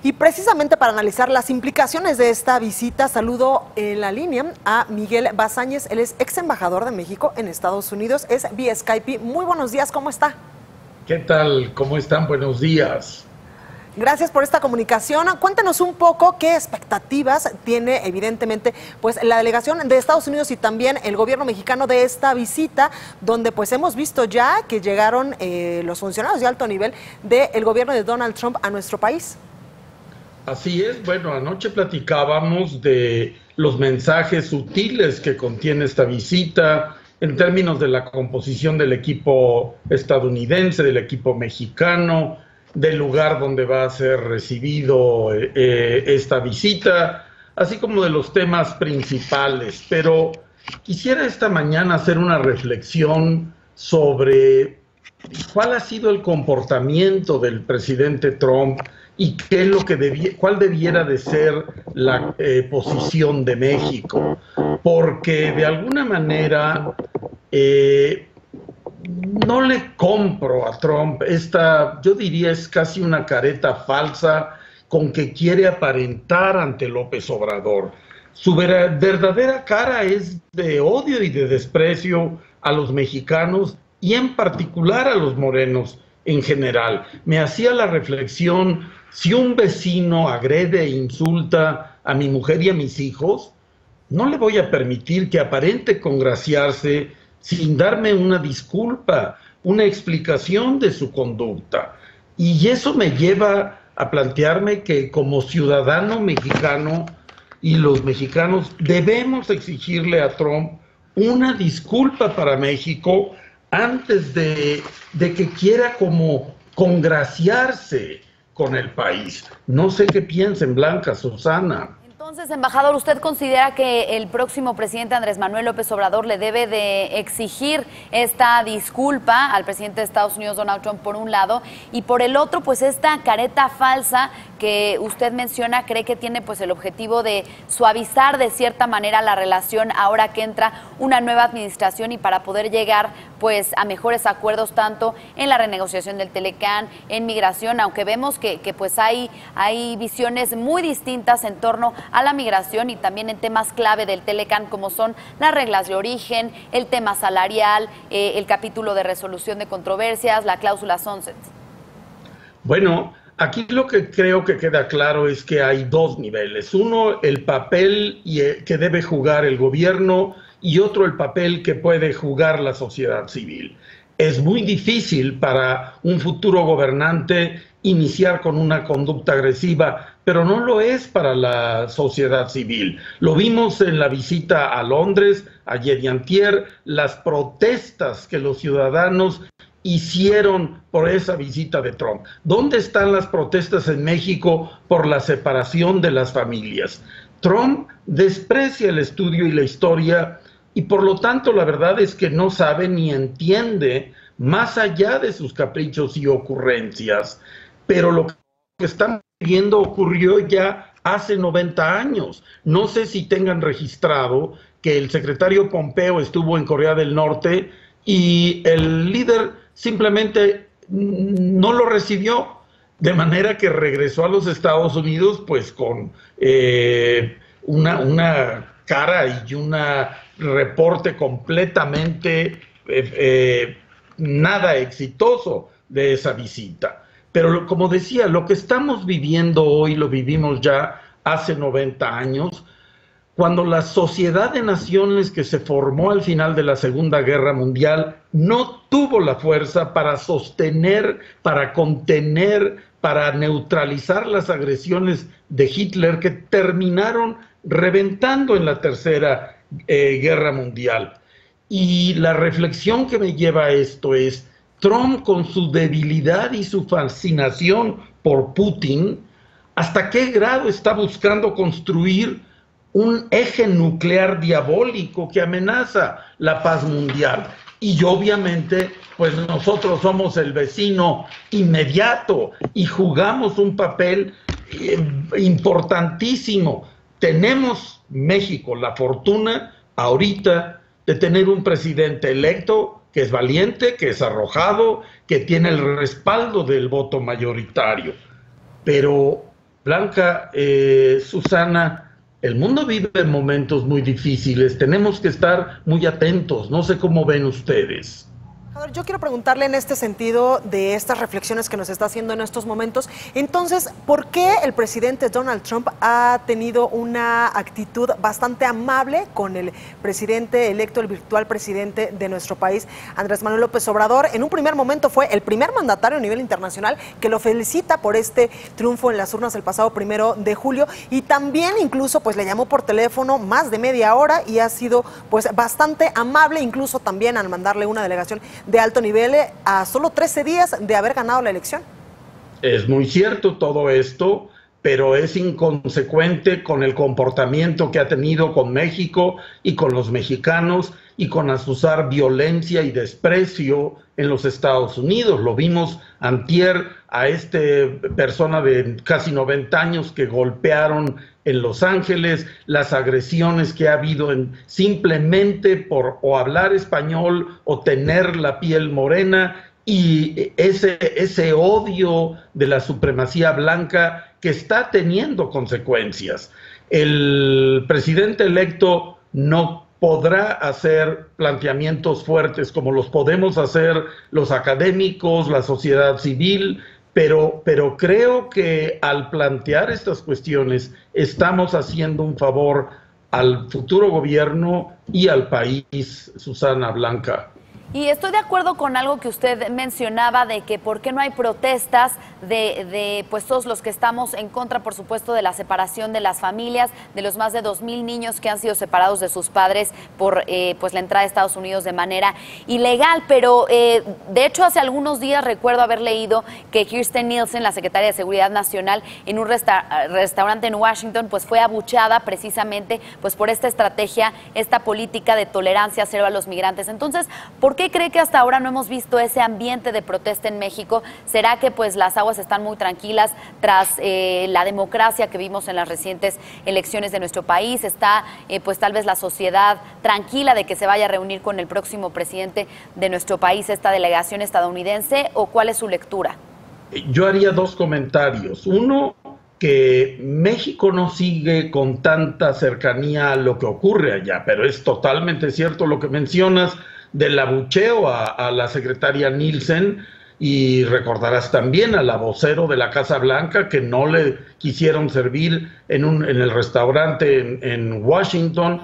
Y precisamente para analizar las implicaciones de esta visita, saludo en la línea a Miguel Bazáñez, él es ex embajador de México en Estados Unidos, es vía Skype. Muy buenos días, ¿cómo está? ¿Qué tal? ¿Cómo están? Buenos días. Gracias por esta comunicación. Cuéntanos un poco qué expectativas tiene evidentemente pues la delegación de Estados Unidos y también el gobierno mexicano de esta visita, donde pues hemos visto ya que llegaron los funcionarios de alto nivel del gobierno de Donald Trump a nuestro país. Así es, bueno, anoche platicábamos de los mensajes sutiles que contiene esta visita en términos de la composición del equipo estadounidense, del equipo mexicano, del lugar donde va a ser recibido esta visita, así como de los temas principales. Pero quisiera esta mañana hacer una reflexión sobre cuál ha sido el comportamiento del presidente Trump y qué es lo que cuál debiera de ser la posición de México, porque de alguna manera no le compro a Trump yo diría es casi una careta falsa con que quiere aparentar ante López Obrador. Su verdadera cara es de odio y de desprecio a los mexicanos y en particular a los morenos en general. Me hacía la reflexión, si un vecino agrede e insulta a mi mujer y a mis hijos, no le voy a permitir que aparente congraciarse sin darme una disculpa, una explicación de su conducta. Y eso me lleva a plantearme que como ciudadano mexicano y los mexicanos debemos exigirle a Trump una disculpa para México antes de que quiera como congraciarse con el país. No sé qué piensen, Blanca, Susana. Entonces, embajador, ¿usted considera que el próximo presidente Andrés Manuel López Obrador le debe de exigir esta disculpa al presidente de Estados Unidos, Donald Trump, por un lado, y por el otro, pues esta careta falsa que usted menciona, cree que tiene pues el objetivo de suavizar de cierta manera la relación ahora que entra una nueva administración y para poder llegar pues a mejores acuerdos tanto en la renegociación del Telecán, en migración, aunque vemos que pues hay visiones muy distintas en torno a la migración y también en temas clave del Telecán como son las reglas de origen, el tema salarial, el capítulo de resolución de controversias, la cláusula sunset. Bueno, aquí lo que creo que queda claro es que hay dos niveles. Uno, el papel que debe jugar el gobierno y otro, el papel que puede jugar la sociedad civil. Es muy difícil para un futuro gobernante iniciar con una conducta agresiva, pero no lo es para la sociedad civil. Lo vimos en la visita a Londres, ayer y antier, las protestas que los ciudadanos hicieron por esa visita de Trump. ¿Dónde están las protestas en México por la separación de las familias? Trump desprecia el estudio y la historia y por lo tanto la verdad es que no sabe ni entiende más allá de sus caprichos y ocurrencias. Pero lo que están viendo ocurrió ya hace 90 años. No sé si tengan registrado que el secretario Pompeo estuvo en Corea del Norte y el líder simplemente no lo recibió, de manera que regresó a los Estados Unidos pues con una cara y un reporte completamente nada exitoso de esa visita. Pero como decía, lo que estamos viviendo hoy lo vivimos ya hace 90 años, cuando la sociedad de naciones que se formó al final de la Segunda Guerra Mundial no tuvo la fuerza para sostener, para contener, para neutralizar las agresiones de Hitler que terminaron reventando en la Tercera Guerra Mundial. Y la reflexión que me lleva a esto es, Trump con su debilidad y su fascinación por Putin, ¿hasta qué grado está buscando construir un eje nuclear diabólico que amenaza la paz mundial? Y obviamente, pues nosotros somos el vecino inmediato y jugamos un papel importantísimo. Tenemos México la fortuna ahorita de tener un presidente electo que es valiente, que es arrojado, que tiene el respaldo del voto mayoritario. Pero Blanca, Susana, el mundo vive momentos muy difíciles, tenemos que estar muy atentos, no sé cómo ven ustedes. Yo quiero preguntarle en este sentido de estas reflexiones que nos está haciendo en estos momentos. Entonces, ¿por qué el presidente Donald Trump ha tenido una actitud bastante amable con el presidente electo, el virtual presidente de nuestro país, Andrés Manuel López Obrador? En un primer momento fue el primer mandatario a nivel internacional que lo felicita por este triunfo en las urnas el pasado 1 de julio y también incluso pues le llamó por teléfono más de media hora y ha sido pues bastante amable, incluso también al mandarle una delegación de alto nivel a solo 13 días de haber ganado la elección. Es muy cierto todo esto, pero es inconsecuente con el comportamiento que ha tenido con México y con los mexicanos y con azuzar violencia y desprecio en los Estados Unidos. Lo vimos antier a persona de casi 90 años que golpearon en Los Ángeles, las agresiones que ha habido simplemente por o hablar español o tener la piel morena, y ese odio de la supremacía blanca que está teniendo consecuencias. El presidente electo no podrá hacer planteamientos fuertes como los podemos hacer los académicos, la sociedad civil, pero creo que al plantear estas cuestiones estamos haciendo un favor al futuro gobierno y al país, Susana, Blanca. Y estoy de acuerdo con algo que usted mencionaba de que por qué no hay protestas de pues todos los que estamos en contra, por supuesto, de la separación de las familias, de los más de 2,000 niños que han sido separados de sus padres por pues la entrada a Estados Unidos de manera ilegal. Pero de hecho hace algunos días recuerdo haber leído que Kirstjen Nielsen, la secretaria de Seguridad Nacional, en un restaurante en Washington, pues fue abucheada precisamente pues por esta estrategia, esta política de tolerancia cero a los migrantes. Entonces, ¿por qué cree que hasta ahora no hemos visto ese ambiente de protesta en México? ¿Será que pues las aguas están muy tranquilas tras la democracia que vimos en las recientes elecciones de nuestro país? ¿Está pues tal vez la sociedad tranquila de que se vaya a reunir con el próximo presidente de nuestro país, esta delegación estadounidense? ¿O cuál es su lectura? Yo haría dos comentarios. Uno, que México no sigue con tanta cercanía a lo que ocurre allá, pero es totalmente cierto lo que mencionas del abucheo a la secretaria Nielsen, y recordarás también a la vocero de la Casa Blanca que no le quisieron servir en el restaurante en Washington.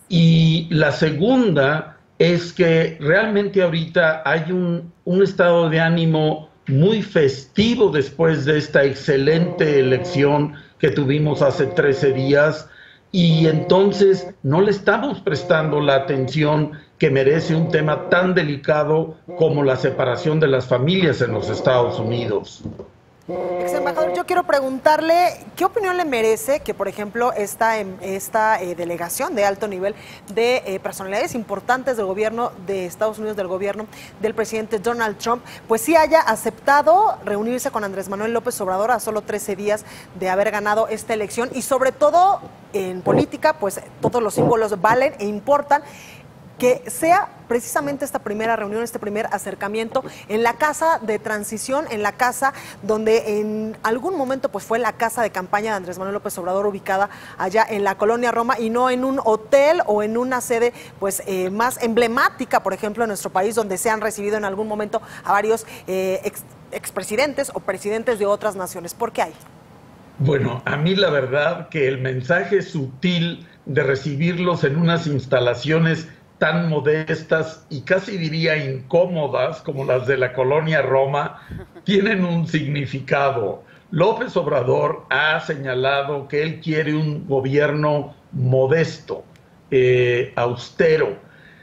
Y la segunda es que realmente ahorita hay un estado de ánimo muy festivo después de esta excelente elección que tuvimos hace 13 días, y entonces no le estamos prestando la atención que merece un tema tan delicado como la separación de las familias en los Estados Unidos. Ex embajador, yo quiero preguntarle qué opinión le merece que, por ejemplo, esta delegación de alto nivel de personalidades importantes del gobierno de Estados Unidos, del gobierno del presidente Donald Trump, pues sí haya aceptado reunirse con Andrés Manuel López Obrador a solo 13 días de haber ganado esta elección, y sobre todo en política, pues todos los símbolos valen e importan. Que sea precisamente esta primera reunión, este primer acercamiento en la casa de transición, en la casa donde en algún momento pues fue la casa de campaña de Andrés Manuel López Obrador, ubicada allá en la colonia Roma, y no en un hotel o en una sede pues más emblemática, por ejemplo, en nuestro país, donde se han recibido en algún momento a varios expresidentes o presidentes de otras naciones. ¿Por qué hay? Bueno, a mí la verdad que el mensaje sutil de recibirlos en unas instalaciones tan modestas y casi diría incómodas como las de la colonia Roma, tienen un significado. López Obrador ha señalado que él quiere un gobierno modesto, austero.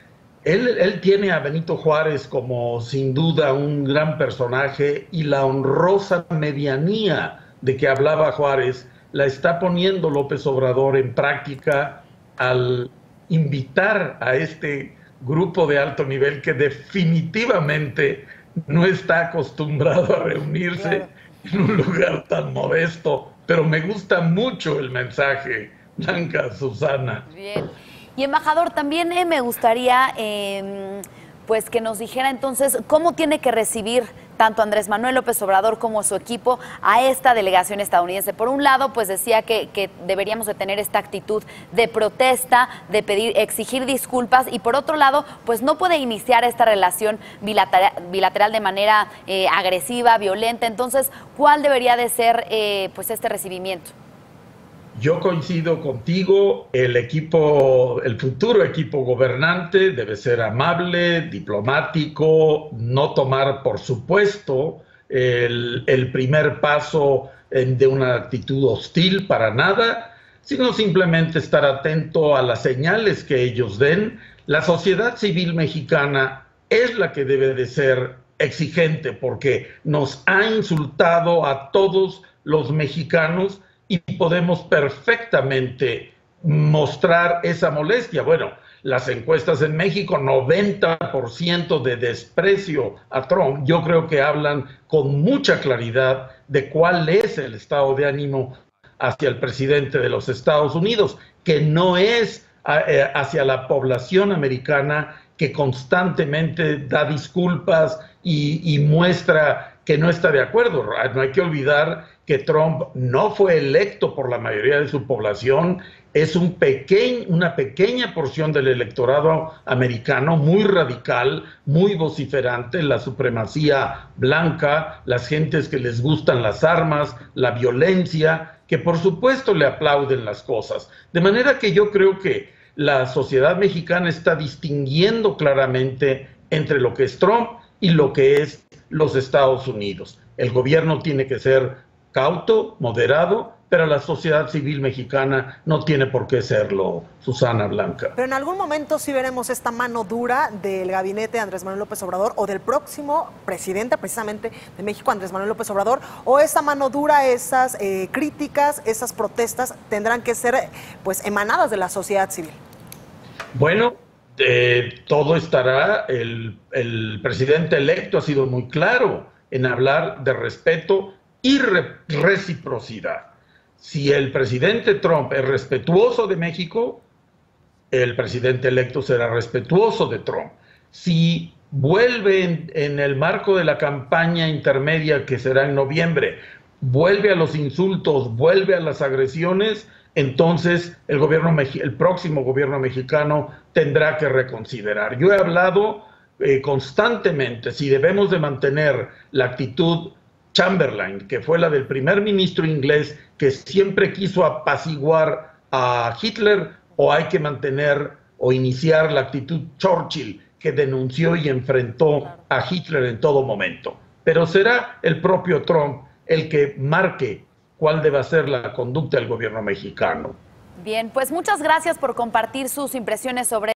Él tiene a Benito Juárez como sin duda un gran personaje, y la honrosa medianía de que hablaba Juárez la está poniendo López Obrador en práctica al invitar a este grupo de alto nivel que definitivamente no está acostumbrado a reunirse en un lugar tan modesto. Pero me gusta mucho el mensaje, Blanca, Susana. Bien. Y embajador, también me gustaría pues que nos dijera entonces cómo tiene que recibir tanto Andrés Manuel López Obrador como su equipo a esta delegación estadounidense. Por un lado, pues decía que deberíamos de tener esta actitud de protesta, de exigir disculpas, y por otro lado, pues no puede iniciar esta relación bilateral de manera agresiva, violenta. Entonces, ¿cuál debería de ser pues este recibimiento? Yo coincido contigo, el futuro equipo gobernante debe ser amable, diplomático, no tomar, por supuesto, el primer paso de una actitud hostil para nada, sino simplemente estar atento a las señales que ellos den. La sociedad civil mexicana es la que debe de ser exigente porque nos ha insultado a todos los mexicanos y podemos perfectamente mostrar esa molestia. Bueno, las encuestas en México, 90% de desprecio a Trump, yo creo que hablan con mucha claridad de cuál es el estado de ánimo hacia el presidente de los Estados Unidos, que no es hacia la población americana que constantemente da disculpas y muestra que no está de acuerdo. No hay que olvidar que Trump no fue electo por la mayoría de su población, es una pequeña porción del electorado americano muy radical, muy vociferante, la supremacía blanca, las gentes que les gustan las armas, la violencia, que por supuesto le aplauden las cosas. De manera que yo creo que la sociedad mexicana está distinguiendo claramente entre lo que es Trump y lo que es los Estados Unidos. El gobierno tiene que ser cauto, moderado, pero la sociedad civil mexicana no tiene por qué serlo, Susana Blanca. Pero en algún momento sí veremos esta mano dura del gabinete de Andrés Manuel López Obrador o del próximo presidente precisamente de México, Andrés Manuel López Obrador, o esa mano dura, esas críticas, esas protestas tendrán que ser pues emanadas de la sociedad civil. Bueno, todo estará, el presidente electo ha sido muy claro en hablar de respeto y reciprocidad. Si el presidente Trump es respetuoso de México, el presidente electo será respetuoso de Trump. Si vuelve en el marco de la campaña intermedia que será en noviembre, vuelve a los insultos, vuelve a las agresiones, entonces el próximo gobierno mexicano tendrá que reconsiderar. Yo he hablado constantemente si debemos de mantener la actitud Chamberlain, que fue la del primer ministro inglés que siempre quiso apaciguar a Hitler, o hay que mantener o iniciar la actitud Churchill, que denunció y enfrentó a Hitler en todo momento. Pero será el propio Trump el que marque cuál debe ser la conducta del gobierno mexicano. Bien, pues muchas gracias por compartir sus impresiones sobre